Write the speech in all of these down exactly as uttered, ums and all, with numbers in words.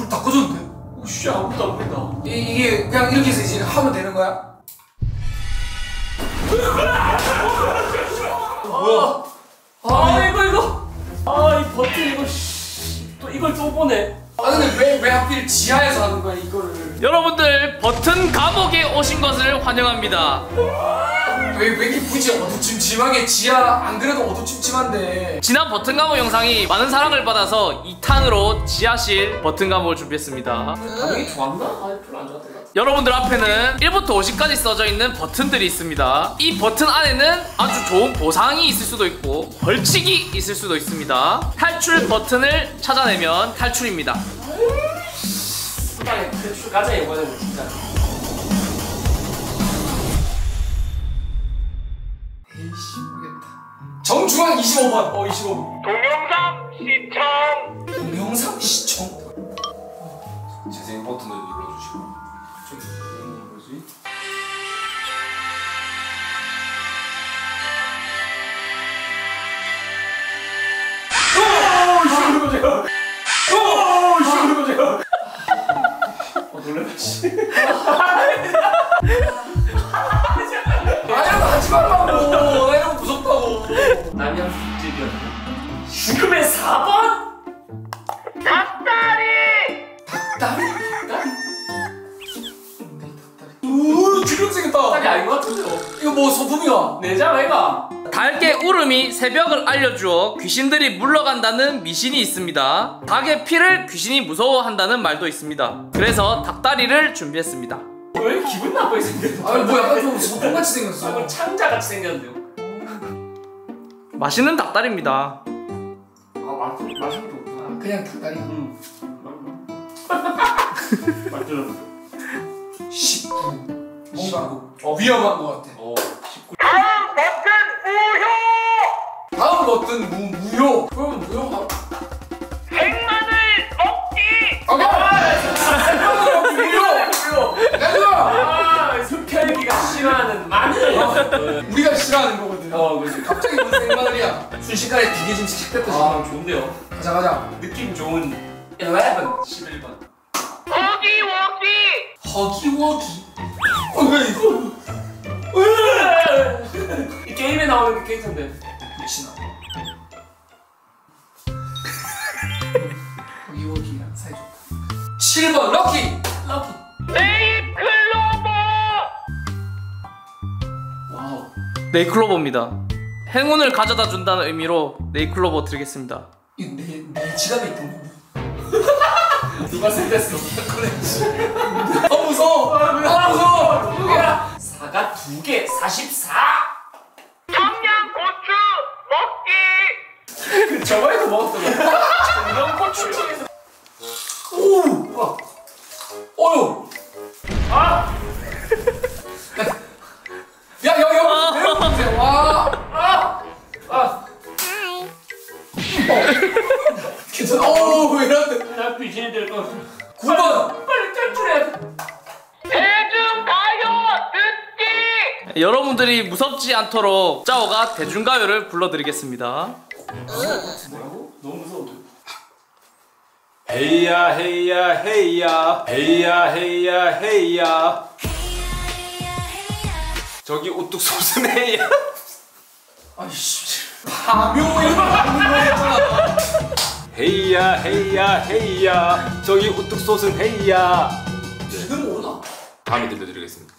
불 다 꺼졌는데? 오씨 아무것도 안 보인다. 이, 이게 그냥 이렇게 해서 이제 하면 되는 거야? 뭐야? 아 이거 이거 아 이 버튼 이거 씨, 또 이걸 또 보네. 아 근데 왜, 왜 하필 지하에서 하는 거야 이거를? 여러분들 버튼 감옥에 오신 것을 환영합니다. 왜, 왜 이렇게 굳이 어두침침하게 지하 안 그래도 어두침침한데. 지난 버튼 감옥 영상이 많은 사랑을 받아서 이 탄으로 지하실 버튼 감옥을 준비했습니다. 반응이 좋았나? 아 별로 안 좋았던 것 같아. 여러분들 앞에는 일부터 오십까지 써져 있는 버튼들이 있습니다. 이 버튼 안에는 아주 좋은 보상이 있을 수도 있고 벌칙이 있을 수도 있습니다. 탈출 버튼을 찾아내면 탈출입니다. 수당에 탈출 가자 이번에는 진짜. 에이씨 모르겠다. 정중앙 이십오 번. 어 이십오 분. 동영상 시청. 동영상 시청. 재생 버튼을 눌러주시고. 저기 이건 뭐지? 오 이십오 분 제가. 오 이십오 분 제가. 어 놀래라. 아 이런 거 하지 말라고. 나 이런 거 무섭다고. 남양 뒷집이었네. 죽음의 사 번? 닭다리. 닭다리? 닭다리? 우 주름 생겼다. 닭이 아닌 것 같은데요? 이거 뭐 소품이야? 내장 애가. 닭의 울음이 새벽을 알려주어 귀신들이 물러간다는 미신이 있습니다. 닭의 피를 귀신이 무서워한다는 말도 있습니다. 그래서 닭다리를 준비했습니다. 왜 이렇게 기분 나쁘게 생겼어? 아니 뭐 약간 좀 소품같이 아, 생겼어. 이거 창자같이 생겼는데요? 맛있는 닭다리입니다. 아 맛있, 맛있는 게 없구나. 그냥 닭다리. 응. 맞죠? 십구. 뭔가 어, 위험한 거 같아. 어, 다음 버튼 무효. 다음 버튼 무, 무효. 그럼 무효 하 백마늘 먹기. 아, 무효. 무효. 내가 아, 흡혈귀가 싫어하는 마늘. 우리가 싫어하는 거거든. 어, 그렇지. 갑자기 무슨 생마늘이야? 순식간에 두 개 지금 식됐다. 아, 좋은데요? 가자 가자. 느낌 좋은 십일, 십일 번. 허기워기. 허기워기. 어, 왜 이거? 이 게임에 나오는 게 캐릭터인데. 미친아. 허기워기랑 사이 좋다. 칠 번 럭키. 럭키. 네잎클로버. 와우. 네이클로버입니다. 행운을 가져다 준다는 의미로 네이클로버 드리겠습니다. 이내 내 지갑에 있던 거. 누가 생겼어? 아 무서워. 아 무서워. 누구야? 사가 두 개, 사십사. 청양고추 먹기. 그 저번에도 먹었던 거. 청양고추. 오. 와. 어유. 아! 야 여기 여기. 와. 아! 아! 괜찮아. 오 이런데. 나 귀신이 될 거. 구 번. 빨리 탈출해야 돼. 대중가요 듣기. 여러분들이 무섭지 않도록 짜오가 대중가요를 불러드리겠습니다. 뭐라고? 너무 무서워. 헤이야 헤이야 헤이야 헤이야 헤이야 헤이야 저기 우뚝 솟은 헤이야. 아이씨. 파묘 이런 거 하는 거였잖아. 헤이야 헤이야 헤이야 저기 우뚝 솟은 헤이야. 지금 오나? 다음에 들려드리겠습니다.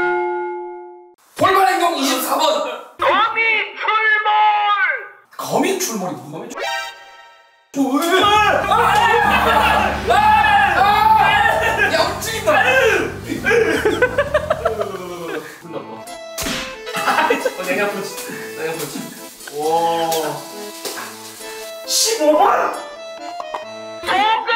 돌발 행동 이십사 번. 거미 출몰. 거미 출몰이 거미 출. 야 움직인다. 기분 나빠. 어, 내가 보지. 내가 보지. 와. 십오 번. 소금.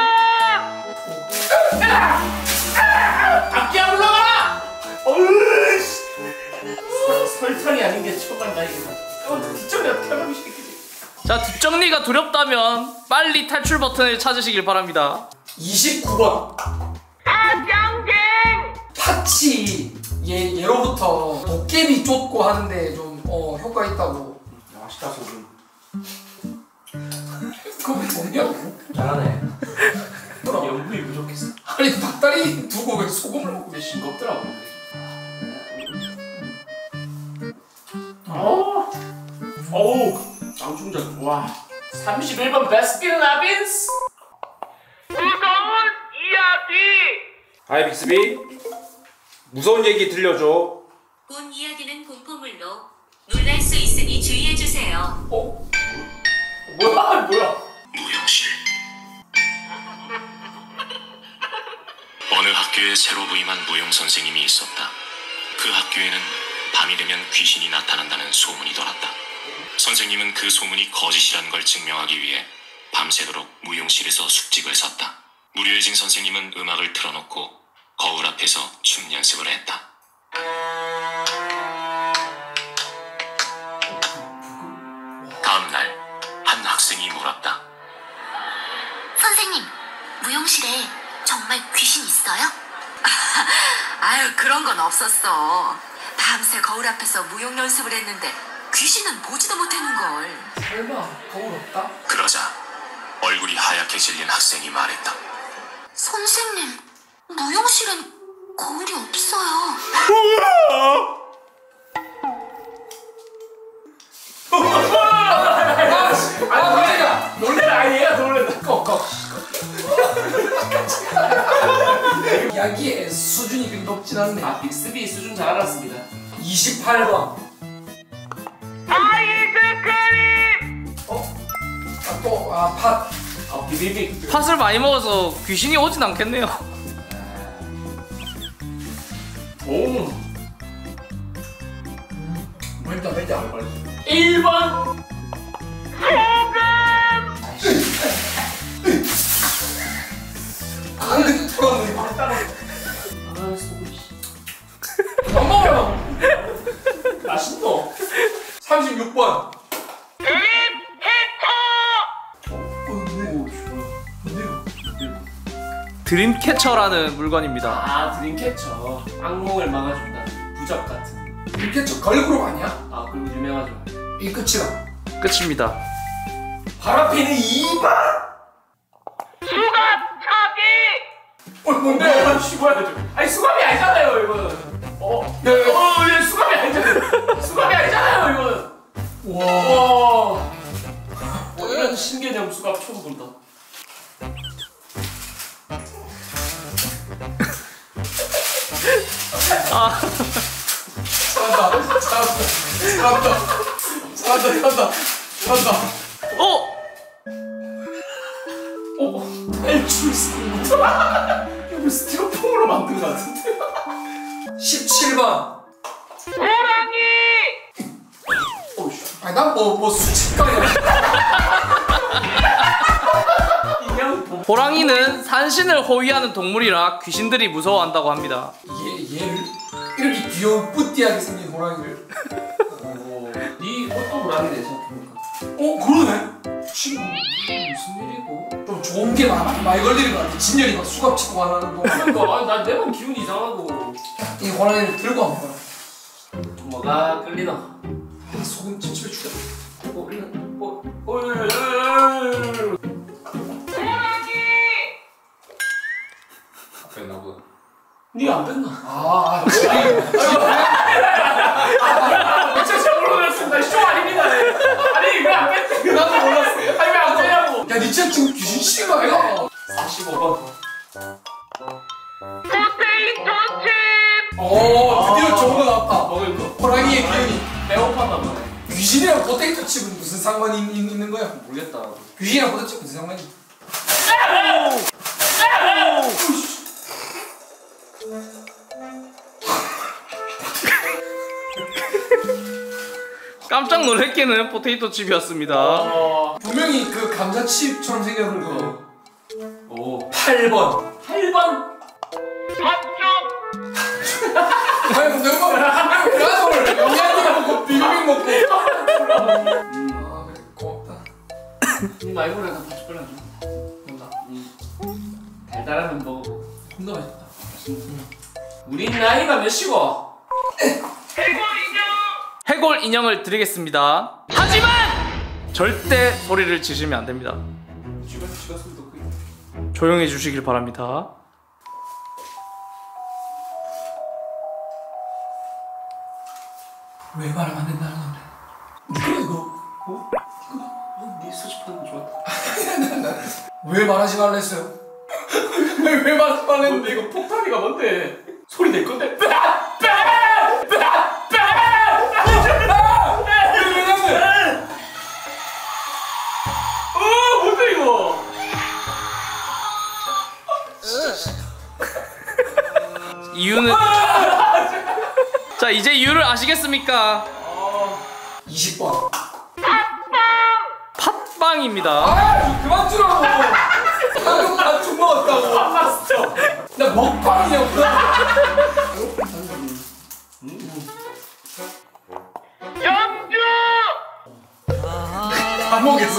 앞뒤 안 올라가. 어이씨. 설탕이 아닌 게 정말 다행이다. 어, 뒷정리 어떻게 하면 시키지? 자, 뒷정리가 두렵다면 빨리 탈출 버튼을 찾으시길 바랍니다. 이십구 번. 사장갱. 파치. 얘 얘로부터 도깨비 쫓고 하는데 좀 어 효과 있다고. 맛있다 소금. 그거 뭐냐고? 잘하네. 연분 소금이 부족했어. 아니 닭다리 두고 왜 소금을 먹고 근데 싱겁더라고. 어. 어우. 장충전. 와. 삼십일 번 베스킨 라빈스. 무서운 이야기. 하이 빅스비. 무서운 얘기 들려줘. 본 이야기는 공포물로 놀랄 수 있으니 주의해주세요. 어? 뭐야? 뭐야? 무용실. 어느 학교에 새로 부임한 무용 선생님이 있었다. 그 학교에는 밤이 되면 귀신이 나타난다는 소문이 돌았다. 선생님은 그 소문이 거짓이라는 걸 증명하기 위해 밤새도록 무용실에서 숙직을 섰다. 무료해진 선생님은 음악을 틀어놓고 거울 앞에서 춤 연습을 했다. 다음 날 한 학생이 물었다. 선생님, 무용실에 정말 귀신 있어요? 아유, 그런 건 없었어. 밤새 거울 앞에서 무용 연습을 했는데 귀신은 보지도 못했는걸. 설마 거울 없다? 그러자 얼굴이 하얗게 질린 학생이 말했다. 선생님, 무용실엔 거울이 없어요. 아 놀래라 놀래라. 아니 얘가 놀래라. 꺼꺼 이야기의 수준이 그리 높진 않네. 아 빅스비 수준 잘 알았습니다. 이십팔 번. 아이스크림. 어? 아 또 아 팥. 아 비비빅. 팥을 많이 먹어서 귀신이 오진 않겠네요. 오. 맵다 맵다. 일 번. 안 그래도 들어왔네. 아 소금. 엄마. 맛있노. 삼십육 번. 오 좋아. 드림캐쳐라는 물건입니다. 아 드림캐쳐. 악몽을 막아준다. 부적 같은. 이렇게 저 걸그룹 아니야? 아 그리고 유명하죠. 이 끝이다. 끝입니다. 바람피는 이 번. 수갑차기. 어 뭔데? 네, 쉬고야 되죠. 아니 수갑이 아니잖아요 이거는. 어, 야, 야. 어, 얘 수갑이 아니잖아요. 수갑이 아니잖아요 이거는. 와. 와, 어, 이런 신개념 수갑 처음 본다. 아, 잘한다. 잘한다. 잘한다. 잘한다. 잘한다. 잘한다. 어? 어, 탈출 스티로폼. 이거 스티로폼으로 만든 것 같은데. 십칠 번. 호랑이. 오씨, 아니 난뭐뭐 수직감이야. 인형 보. 호랑이는 산신을 호위하는 동물이라 귀신들이 무서워한다고 합니다. 얘 얘를 이렇게 귀여운 뿌띠하게 생긴 호랑이를. 오, 네 어떤 호랑이네 생각해보니까. 어 그러네. 친구 무슨 일이고? 좀 좋은 게 많아. 많이 걸리는 것 같아. 진열이 막 수갑 치고 하는 거. 그러니까 아니, 난 내만 기분이 이상하고. 이 호랑이를 들고 한번 봐라. 뭐가 끌리나? 아, 소금 찜찜해 죽겠다. 어, 어, 어, 어, 어, 뺐나 보다. 니가 안 뺐나? 아, 아, 아, 진짜 모르겠습니다. 쇼 아닙니다. 네. 아니 왜 안 뺐지? 나도 몰랐어. 아니 왜 안 빼냐고? 야, 니 진짜 지금 귀신 치는 거 아이가? 사십오 번. 포테이토 칩. 오, 드디어 좋은 거 나왔다. 먹을 거. 호랑이의 기운이. 배고팠나 보네. 귀신이랑 포테이토 칩은 무슨 상관이 있- 있는 거야? 모르겠다. 귀신이랑 포테이토 칩 무슨 상관이? 깜짝 놀랄게는 포테이토 칩이었습니다. 어, 분명히 그 감자칩처럼 생겼는 오, 거. 팔 번. 팔 번. 밥쪽. 아이고 내가 내가 오늘 영양제 먹고 비빔 먹고. 아 그래 고맙다. 이 말고는 한 다섯 번 하죠. 뭔가 음. 달달하면 먹어. 존나 맛있다. 우리 나이가 몇이고? 해골 인형을 드리겠습니다. 하지만 절대 소리를 지르면 안 됩니다. 쥐가 쥐가 소리 더 크게. 조용해 주시길 바랍니다. 왜 말하면 안 된다는 건데? 누구야 이거? 어? 이거 네 수집하는 거 좋았다. 왜 말하지 말라 했어요? 왜, 왜 말하지 말라 근데 했는데? 이거 폭탄이가 뭔데? 소리 낼 건데? 어, 뭔데 이거? 이유는 자 이제 이유를 아시겠습니까? 이십 번. 팥빵입니다. 아, 그만 주라고. 방금 다죽 먹었다고. 알았어. 나 먹방이었구나. 영주 다 먹겠어.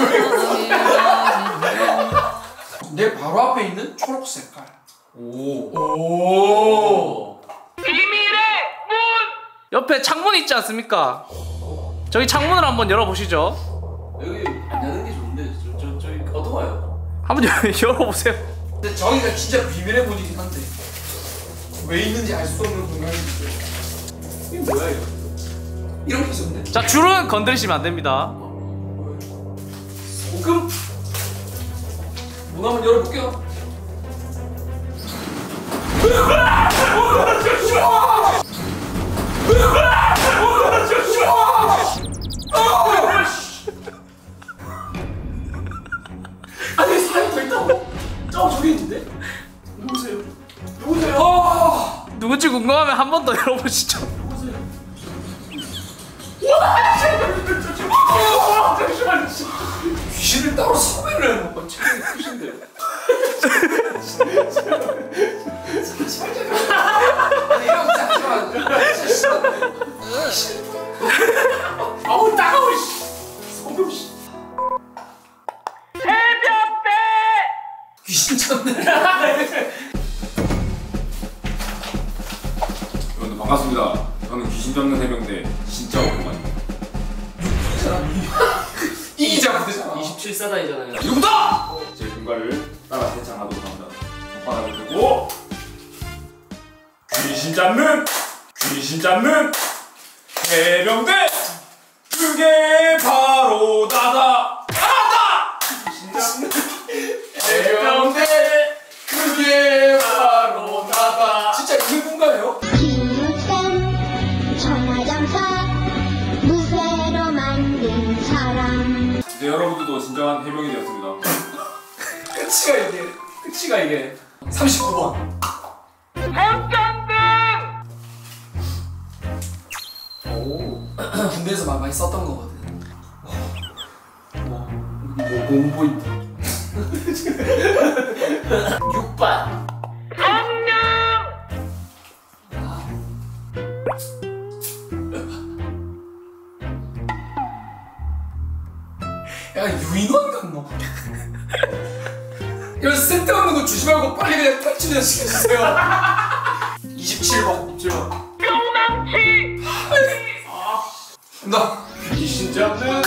내 바로 앞에 있는 초록 색깔. 오. 오. 비밀의 문 옆에 창문 있지 않습니까? 저기 창문을 한번 열어보시죠. 여기 안 여는 게 좋은데 저, 저, 저기 어두워요. 한번 열어보세요. 근데 저기가 진짜 비밀의 문이긴 한데 왜 있는지 알 수 없는 공간이 있어요. 이게 뭐야 이거? 이런 게 있었는데? 자 줄은 건드리시면 안 됩니다. 소금? 문 한번 열어볼게요. 아니 사람이 더 있다고? 저 저기 있는데? 누구세요? 누구세요? 아! 누군지 궁금하면 한 번 더 열어보시죠. 누구세요? 와! 잠시만. 귀신을 따로 섭외를 해놓고 책이 크신데. 아니 이런 잠시만. 아우 따가워 씨. 소금 씨. 해병대 귀신 찾네. 여러분들 반갑습니다. 저는 귀신 잡는 해병대 진짜 오랜만입니다. 이기자 부대잖아. 이십칠 사단이잖아요. 누구다? 제 군가를 따라 대장하도록 합니다. 손바닥을 들고 귀신 잡는 귀신 잡는 해병대 그게 바로 나다 나다 귀신 잡는 해병대 그게 바로 나다. 진짜 있는 건가요? 기육생 천하장사 무쇠로 만든 사람. 이제 여러분들도 진정한 해병이 되었습니다. 끝이가 이게. 끝이가 이게. 삼십구 번. 손전등 오. 군대에서 막 많이 썼던 거거든. 뭐 공포인데. 육 반. 성냥 야 유인원 같노. 이런 쓸데없는 거 주지 말고 빨리 그냥 탈출을 시켜주세요. 이십칠 번. 이십칠 번. 뿅망치 나 귀신 잡는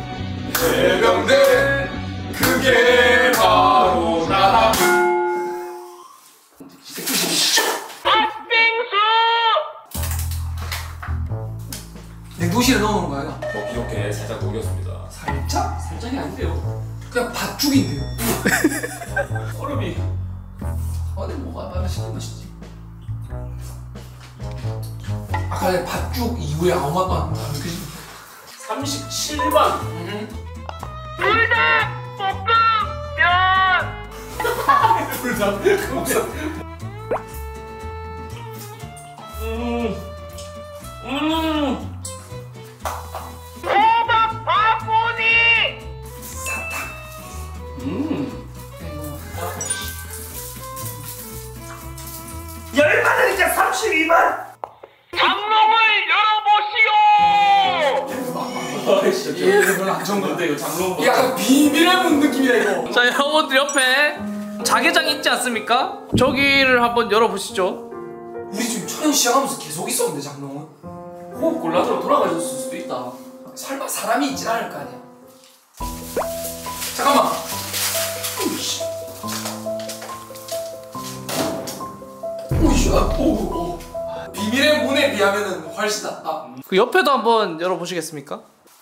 해병대 그게 바로 나다. 팥빙수 냉동실에 넣어놓은 거야. 먹기 좋게 살짝 녹였습니다. 살짝? 살짝이 아닌데요. 그냥 팥죽인데요. 얼음이. 어디 뭐가 맛있는 맛이지? 아까 전에 팥죽 이후에 아무 맛도 안 느껴지. 삼십칠 번. 불닭 볶음면 불닭. 음. 음. 호박 바구니 음. 열받으니까 삼십이 번. 장롱을 열어보시오 아이씨. 얘 별로 안 좋은 건데. 뭔데 이거 장롱. 이게 약간 비밀의 문 느낌이야 이거. 자 여러분들 옆에 자개장 있지 않습니까? 저기를 한번 열어보시죠. 우리 지금 촬영 시작하면서 계속 있었는데 장롱은. 호흡 곤란으로 돌아가셨을 수도 있다. 설마 사람이 있진 않을 거 아니야. 잠깐만. 으이씨. 오, 오. 비밀의 문에 비하면은 훨씬 낫다. 그 옆에도 한번 열어보시겠습니까?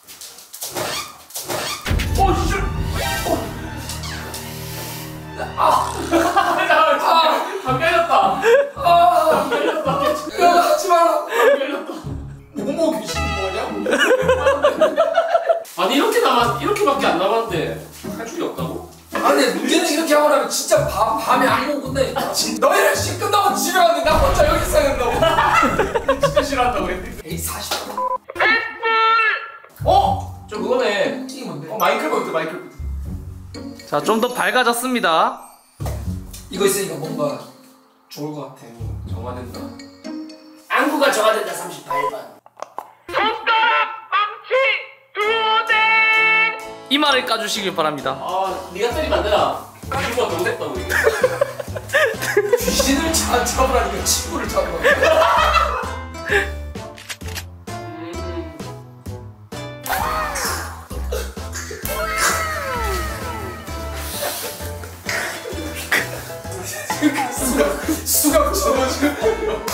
오 씨. 아, 안 걸렸다. 아, 안 걸렸다. 야, 하지 마라. 안 걸렸다. 뭐뭐 귀신 뭐냐? 아니 이렇게 남았 이렇게밖에 안 남았는데 할 줄이 없다고? 아 근데 문제는 이렇게 하고 나면 진짜 밤, 밤에 악몽 끝나니까. 너희랑 시 끝나고 집에 갔는데 나 혼자 여기 있어야 된다고. 진짜 싫어한다고 했는데. 에이 사십 분. 어? 저 그거네. 이게 뭔데? 어 마인크래프트 마인크래프트. 자, 좀 더 밝아졌습니다. 이거 있으니까 뭔가 좋을 것 같아. 정화된다. 안구가 정화된다. 삼십팔 번. 이마를 까주시길 바랍니다. 아, 네가 때리면 안 되나? 이거 너무 됐다 우리. 귀신을 자, 잡으라니까 친구를 잡으라. 수갑, 수갑 접어주고.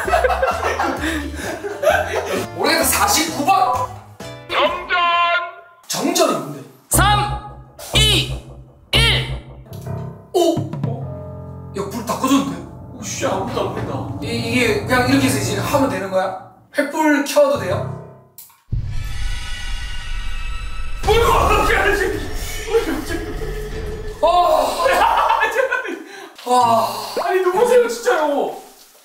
모르겠다. 사십구 번. 정전. 정전이 뭔데? 삼, 이, 일. 오! 야, 불 다 꺼졌는데? 오씨 아무도 안 보인다. 이, 이게 그냥 이렇게 해서 이제 하면 되는 거야? 횃불 켜도 돼요? 어! 와, 아니 누구세요 진짜요?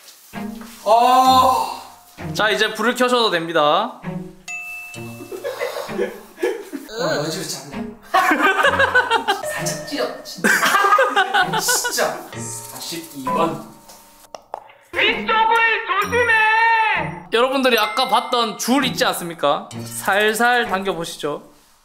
아, 자, 이제 불을 켜셔도 됩니다. 어, 왜 저렇지 않냐? 살짝 찢었다, 진짜. 진짜. 사십이 번. 위쪽을 조심해. 여러분들이 아까 봤던 줄 있지 않습니까? 살살 당겨보시죠.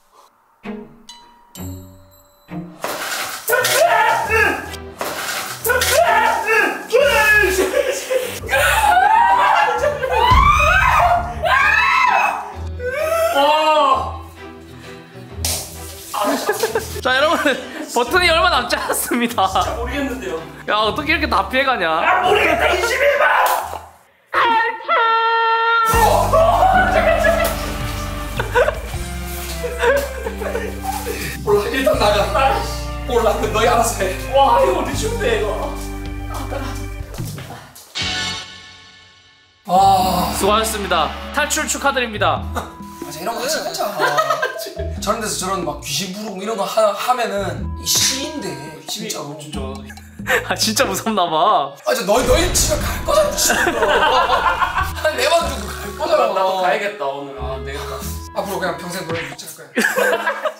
자, 여러분, 버튼이 얼마 남지 않았습니다. 잘 모르겠는데요. 야, 어떻게 이렇게 다 피해가냐? 아 모르겠다. 이십일 번. 몰라, 일단 나가. 몰라, 너희 알아서 해. 와 이거 어디 춥대 이거. 아, 수고하셨습니다. 탈출 축하드립니다. 맞아, 이런 거 하지 말자. 저런 데서 저런 막 귀신 부르고 이런 거 하, 하면은 이 시인데, 진짜로. 진짜. 아, 진짜 무섭나봐. 아, 저 너희, 너희 집에 갈 거잖아, 미친놈. 한 네 번 정도 갈 거잖아. 나도 가야겠다 오늘. 아, 안 되겠다. 앞으로 그냥 평생 놀아주지 할 거야.